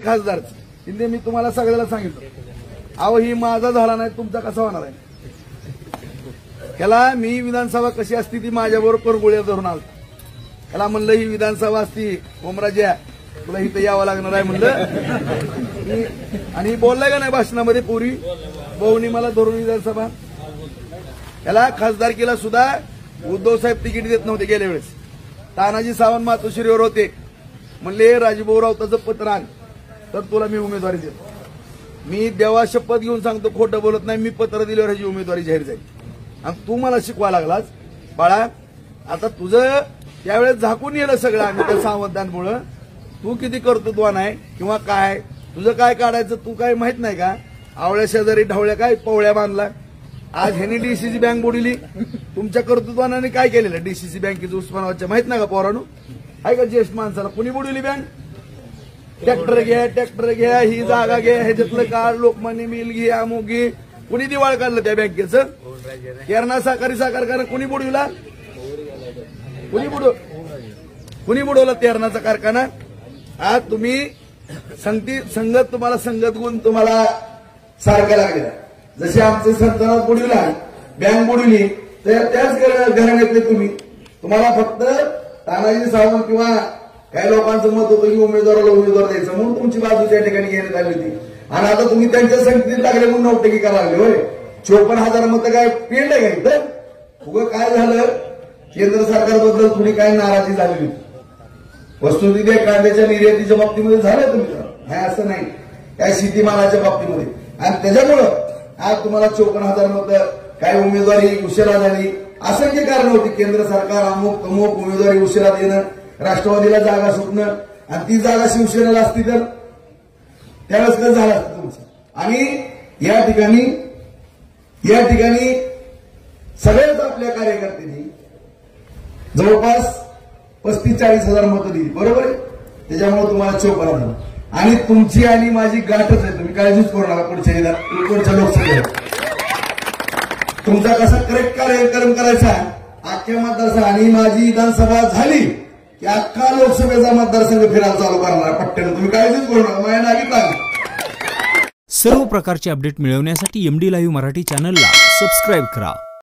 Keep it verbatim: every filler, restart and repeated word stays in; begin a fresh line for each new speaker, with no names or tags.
खासदार तिथे मी तुम्हाला सगळ्याला सांगितलं, अहो ही माझा झाला नाही तुमचा कसा होणार आहे? त्याला मी विधानसभा कशी असती ती माझ्याबरोबर परगोळ्या धरून आलो. त्याला म्हणलं ही विधानसभा असती ओमराजे तुला इथं यावं लागणार आहे म्हणलं. आणि बोललाय का नाही भाषणामध्ये पूर्वी भाऊनी मला धरून विधानसभा. त्याला खासदारकीला सुद्धा उद्धव साहेब तिकीट देत नव्हते गेल्या वेळेस. तानाजी सावंत मातोश्रीवर होते, म्हणले राजभाऊ राऊताचं पत्र आण तर तुला मी उमेदवारी देतो. मी देवा शपथ घेऊन सांगतो खोटं बोलत नाही, मी पत्र दिल्यावर ह्याची उमेदवारी जाहीर झाली. आणि तू मला शिकवा लागलास बाळा. आता तुझं त्यावेळेस झाकून येलं सगळं आम्ही त्या सावंतांमुळं. तू किती कर्तृत्वान आहे किंवा काय तुझं काय काढायचं तू काय माहित नाही का? आवळ्या शेजारी ढवळ्या काय पवळ्या बांधला. आज ह्यांनी डीसीसी बँक बुडवली, तुमच्या कर्तृत्वाने काय केलेलं? डीसीसी बँकेचं उस्मानाबादच्या माहित नाही का पोरानू? आहे का ज्येष्ठ माणसाला? कुणी बुडवली बँक? ट्रॅक्टर घ्या ट्रॅक्टर घ्या ही जागा घ्या ह्याच्यातलं काढ लोकमान्य मिल घे अमुक घे. कुणी दिवाळ काढलं त्या बँकेचं? केरणा सहकारी साखर कारखाना कुणी बुडविला? कुणी बुडव कुणी बुडवला तेरणाचा कारखाना? आज तुम्ही संगती संगत तुम्हाला संगत गुण तुम्हाला सारख्या लागल्या. जसे आमचे संतानात बुडविला बँक बुडविली तर त्याच घराण्यातले तुम्ही. तुम्हाला फक्त तानाजी सावंत किंवा काही लोकांचं मत होतं की उमेदवाराला उमेदवार द्यायचं म्हणून तुमची बाजू त्या ठिकाणी घेण्यात आली होती. आणि आता तुम्ही त्यांच्या संगतीत लागले म्हणून नौटंकी करायला लागले. होय चोपन्न हजार मतं काय पेंड आहे का इथं? उगं काय झालं केंद्र सरकारबद्दल थोडी काय नाराजी झालेली होती. वस्तुस्थिती कांद्याच्या निर्यातीच्या बाबतीमध्ये झालं तुमचं, हे असं नाही काय शेतीमालाच्या बाबतीमध्ये. आणि त्याच्यामुळं आज तुम्हाला चोपन्न हजार मतं काय उमेदवारी उशिरा झाली. असंख्य कारण होती. केंद्र सरकार अमुक अमुक उमेदवारी उशिरा देणं, राष्ट्रवादीला जागा सुटणं आणि ती जागा शिवसेनेला असती तर त्यावेळेस काय झालं असतं तुमचं. आणि या ठिकाणी या ठिकाणी सगळ्याच आपल्या कार्यकर्त्यांनी जवळपास पस्तीस चाळीस हजार मतं दिली, बरोबर आहे. त्याच्यामुळे तुम्हाला चोपन्न हजार. आणि तुमची आणि माझी गाठच आहे, तुम्ही काळजीच करू नका. पुढच्या पुढच्या लोकसभेत तुमचा कसा करेक्ट कार्यक्रम करायचा अख्ख्या मतदारसंघ. आणि माझी विधानसभा झाली की अख्खा लोकसभेचा मतदारसंघ फिरायला चालू करणार पट्ट्यानं. तुम्ही काळजीच करू नका. माझ्या नागी
सर्व प्रकारचे अपडेट मिळवण्यासाठी एमडी लाईव्ह मराठी चॅनलला सबस्क्राईब करा.